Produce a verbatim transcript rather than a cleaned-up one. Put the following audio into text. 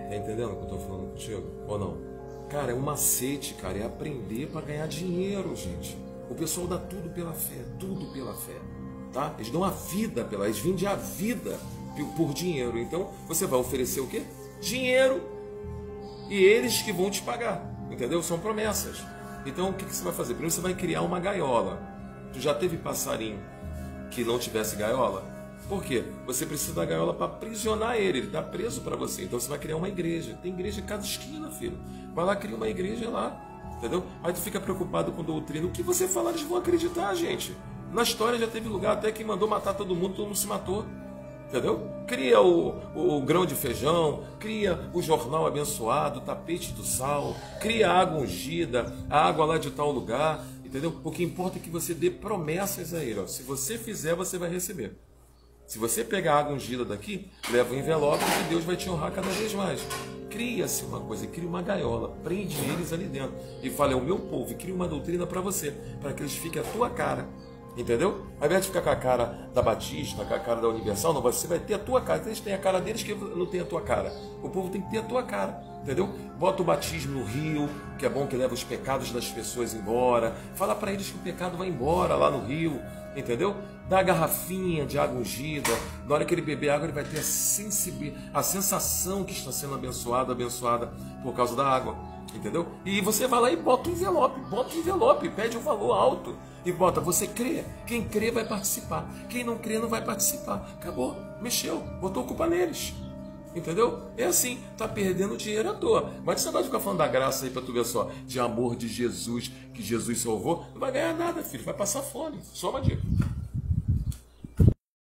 Tá entendendo o que eu tô falando contigo? Ou não? Cara, é um macete, cara, é aprender para ganhar dinheiro, gente. O pessoal dá tudo pela fé, tudo pela fé, tá? Eles dão a vida pela, eles vendem a vida por dinheiro. Então, você vai oferecer o quê? Dinheiro. E eles que vão te pagar, entendeu? São promessas. Então, o que, que você vai fazer? Primeiro você vai criar uma gaiola. Tu já teve passarinho que não tivesse gaiola? Por quê? Você precisa da gaiola para aprisionar ele, ele está preso para você. Então você vai criar uma igreja. Tem igreja em cada esquina, filho. Vai lá, cria uma igreja lá, entendeu? Aí tu fica preocupado com doutrina. O que você falar, eles vão acreditar, gente. Na história já teve lugar até que mandou matar todo mundo, todo mundo se matou. Entendeu? Cria o, o, o grão de feijão, cria o jornal abençoado, o tapete do sal, cria a água ungida, a água lá de tal lugar, entendeu? O que importa é que você dê promessas a ele. Ó. Se você fizer, você vai receber. Se você pegar a água ungida daqui, leva o envelope e Deus vai te honrar cada vez mais. Cria-se uma coisa, cria uma gaiola, prende eles ali dentro e fala, é o meu povo, e cria uma doutrina para você, para que eles fiquem a tua cara. Entendeu? Ao invés de ficar com a cara da Batista, com a cara da Universal, não, você vai ter a tua cara. Eles têm a cara deles que não tem a tua cara. O povo tem que ter a tua cara, entendeu? Bota o batismo no rio, que é bom que leva os pecados das pessoas embora. Fala para eles que o pecado vai embora lá no rio, entendeu? Dá a garrafinha de água ungida. Na hora que ele beber água, ele vai ter a, sensibil... a sensação que está sendo abençoado, abençoada por causa da água. Entendeu? E você vai lá e bota o envelope, bota o envelope, pede um valor alto e bota, você crê? Quem crê vai participar, quem não crê não vai participar. Acabou, mexeu, botou culpa neles. Entendeu? É assim, tá perdendo dinheiro à toa. Mas você vai ficar falando da graça aí pra tu ver só, de amor de Jesus, que Jesus salvou, não vai ganhar nada, filho, vai passar fome. Só uma dica.